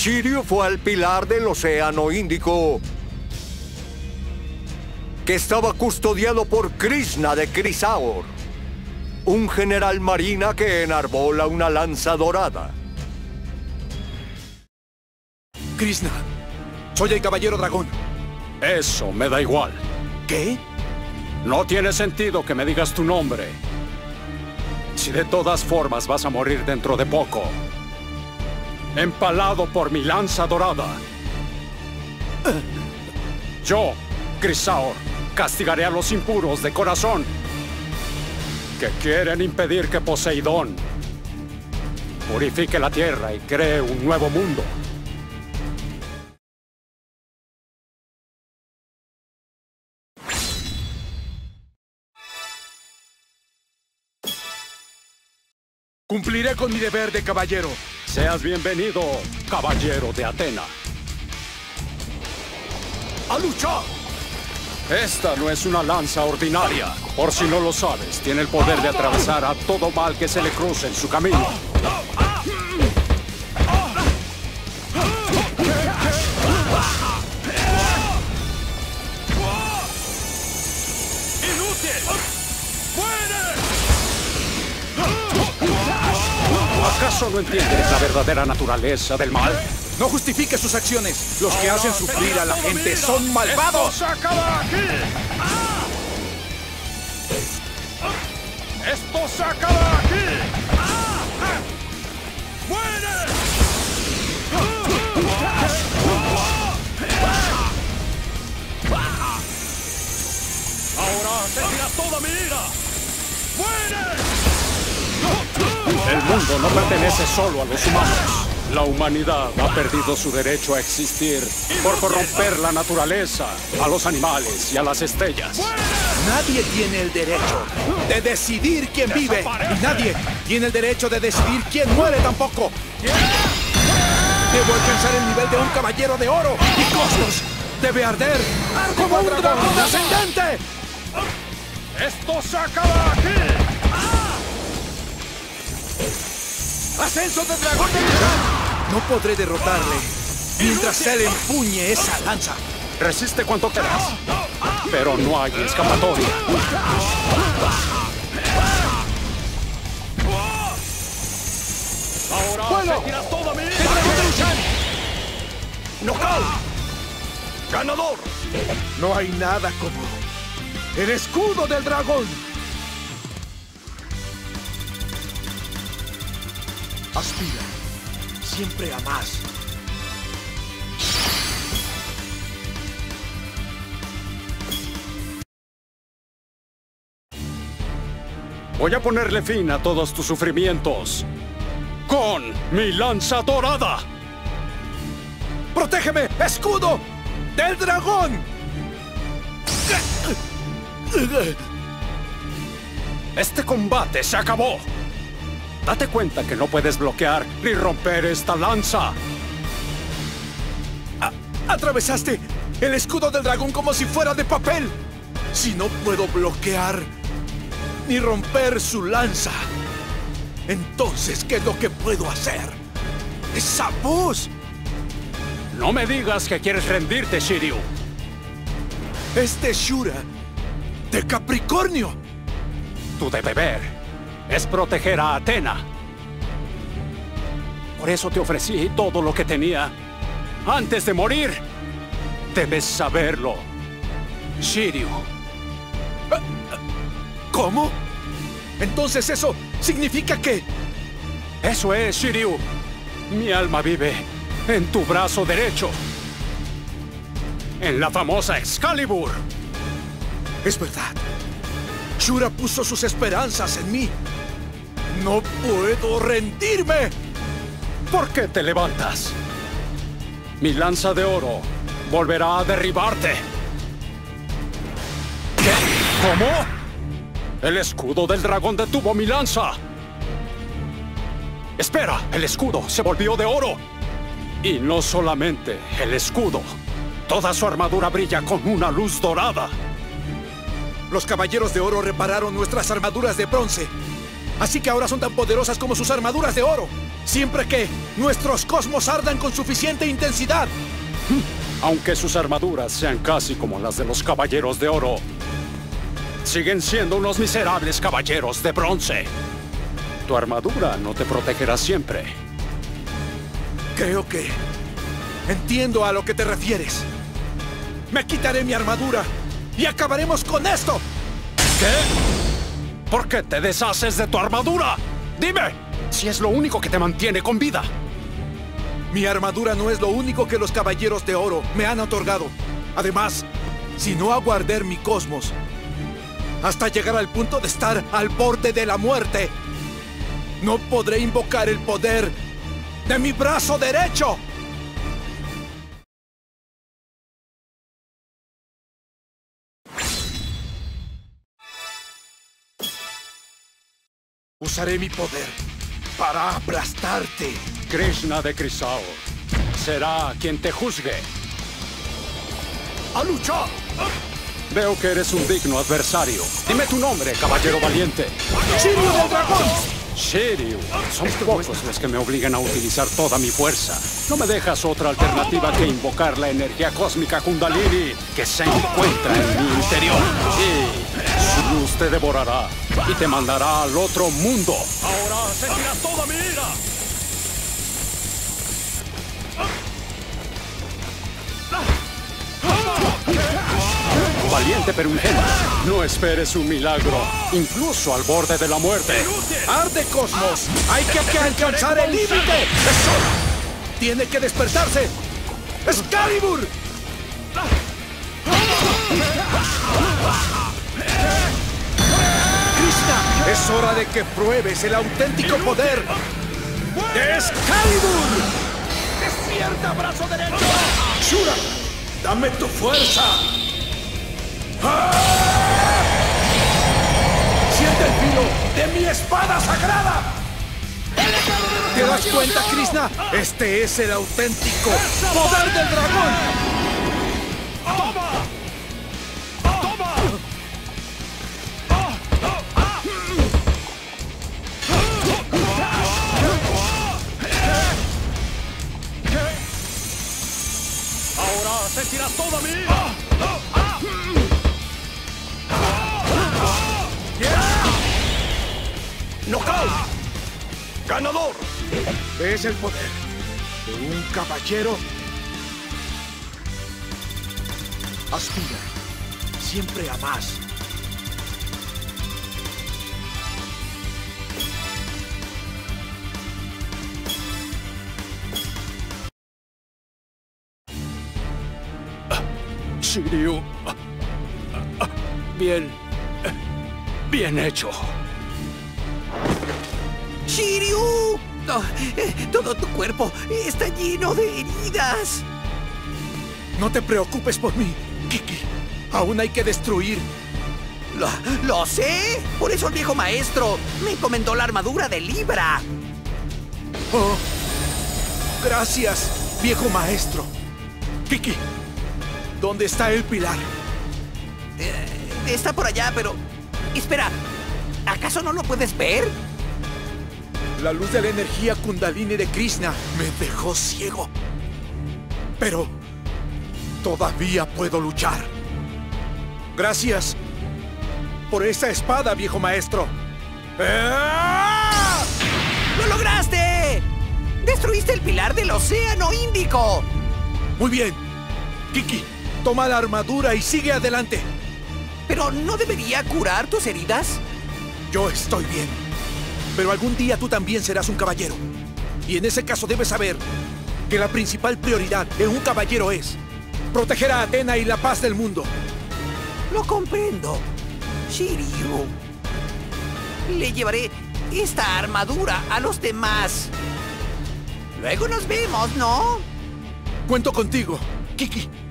Shiryu fue al pilar del Océano Índico, que estaba custodiado por Krishna de Chrysaor, un general marina que enarbola una lanza dorada. Krishna, soy el Caballero Dragón. Eso me da igual. ¿Qué? No tiene sentido que me digas tu nombre. Si de todas formas vas a morir dentro de poco. Empalado por mi lanza dorada. Yo, Chrysaor, castigaré a los impuros de corazón que quieren impedir que Poseidón purifique la tierra y cree un nuevo mundo. Cumpliré con mi deber de caballero. Seas bienvenido, caballero de Atena. ¡A luchar! Esta no es una lanza ordinaria. Por si no lo sabes, tiene el poder de atravesar a todo mal que se le cruce en su camino. ¿Acaso no entiendes la verdadera naturaleza del mal? No justifique sus acciones. Los que hacen sufrir a la gente son malvados. ¡Esto se acaba aquí! ¡Esto se acaba aquí! ¡Muere! ¡Ahora sentirás toda mi ira! ¡Muere! El mundo no pertenece solo a los humanos. La humanidad ha perdido su derecho a existir por corromper la naturaleza, a los animales y a las estrellas. Nadie tiene el derecho de decidir quién vive. Y nadie tiene el derecho de decidir quién muere tampoco. Debo alcanzar el nivel de un caballero de oro. Y Cosmos debe arder como un dragón ascendente. ¡Esto se acaba aquí! ¡Ascenso del dragón de Titán! No podré derrotarle mientras él empuñe esa lanza. Resiste cuanto quieras, pero no hay escapatoria. Ahora sentirás toda mi ira. ¡Knockout! ¡Ganador! No hay nada como el escudo del dragón. Aspira siempre a más. Voy a ponerle fin a todos tus sufrimientos con mi lanza dorada. ¡Protégeme, escudo del dragón! Este combate se acabó. Date cuenta que no puedes bloquear ni romper esta lanza. Atravesaste el escudo del dragón como si fuera de papel. Si no puedo bloquear ni romper su lanza, entonces, ¿qué es lo que puedo hacer? ¡Esa voz! No me digas que quieres rendirte, Shiryu. Este Shura de Capricornio. Tu deber es proteger a Atena. Por eso te ofrecí todo lo que tenía antes de morir. Debes saberlo, Shiryu. ¿Cómo? Entonces eso significa que... Eso es, Shiryu. Mi alma vive en tu brazo derecho. En la famosa Excalibur. Es verdad. Shura puso sus esperanzas en mí. ¡No puedo rendirme! ¿Por qué te levantas? Mi lanza de oro volverá a derribarte. ¿Qué? ¿Cómo? El escudo del dragón detuvo mi lanza. Espera, el escudo se volvió de oro. Y no solamente el escudo. Toda su armadura brilla con una luz dorada. Los caballeros de oro repararon nuestras armaduras de bronce. Así que ahora son tan poderosas como sus armaduras de oro. siempre que nuestros cosmos ardan con suficiente intensidad. Aunque sus armaduras sean casi como las de los Caballeros de Oro, siguen siendo unos miserables caballeros de bronce. Tu armadura no te protegerá siempre. Creo que entiendo a lo que te refieres. Me quitaré mi armadura y acabaremos con esto. ¿Qué? ¿Por qué te deshaces de tu armadura? Dime, si es lo único que te mantiene con vida. Mi armadura no es lo único que los Caballeros de Oro me han otorgado. Además, si no hago arder mi cosmos hasta llegar al punto de estar al borde de la muerte, no podré invocar el poder de mi brazo derecho. Usaré mi poder para aplastarte. Krishna de Crisaor será quien te juzgue. ¡A luchar! Veo que eres un digno adversario. Dime tu nombre, caballero valiente. ¡Shiryu del dragón! Shiryu. Son pocos los que me obligan a utilizar toda mi fuerza. No me dejas otra alternativa que invocar la energía cósmica Kundalini que se encuentra en mi interior. Y su luz te devorará y te mandará al otro mundo. Ahora sentirás toda mi ira. Valiente pero ingenuo, no esperes un milagro, incluso al borde de la muerte. ¡Arde, Cosmos! ¡Hay que alcanzar el límite! ¡Es hora! ¡Tiene que despertarse! ¡Excalibur! ¡Krishna! Es hora de que pruebes el auténtico poder de Excalibur. ¡Despierta, brazo derecho! ¡Shura! ¡Dame tu fuerza! ¡Siente el filo de mi espada sagrada! ¿Te das cuenta, Krishna? Este es el auténtico poder del dragón. Ahora sentirás toda mi ira. ¡Knockout! ¡Ganador! ¿Ves el poder de un caballero? Aspira siempre a más. Shiryu. Bien hecho. ¡Shiryu! Oh, todo tu cuerpo está lleno de heridas. No te preocupes por mí, Kiki. Aún hay que destruir. Lo sé. Por eso el viejo maestro me encomendó la armadura de Libra. Oh, gracias, viejo maestro. Kiki, ¿dónde está el pilar? Está por allá, pero... Espera, ¿acaso no lo puedes ver? La luz de la energía Kundalini de Krishna me dejó ciego. Pero todavía puedo luchar. Gracias por esa espada, viejo maestro. ¡Ah! ¡Lo lograste! ¡Destruiste el pilar del Océano Índico! Muy bien. Kiki, toma la armadura y sigue adelante. ¿Pero no debería curar tus heridas? Yo estoy bien. Pero algún día tú también serás un caballero. Y en ese caso debes saber que la principal prioridad de un caballero es proteger a Atena y la paz del mundo. Lo comprendo, Shiryu. Le llevaré esta armadura a los demás. Luego nos vemos, ¿no? Cuento contigo, Kiki.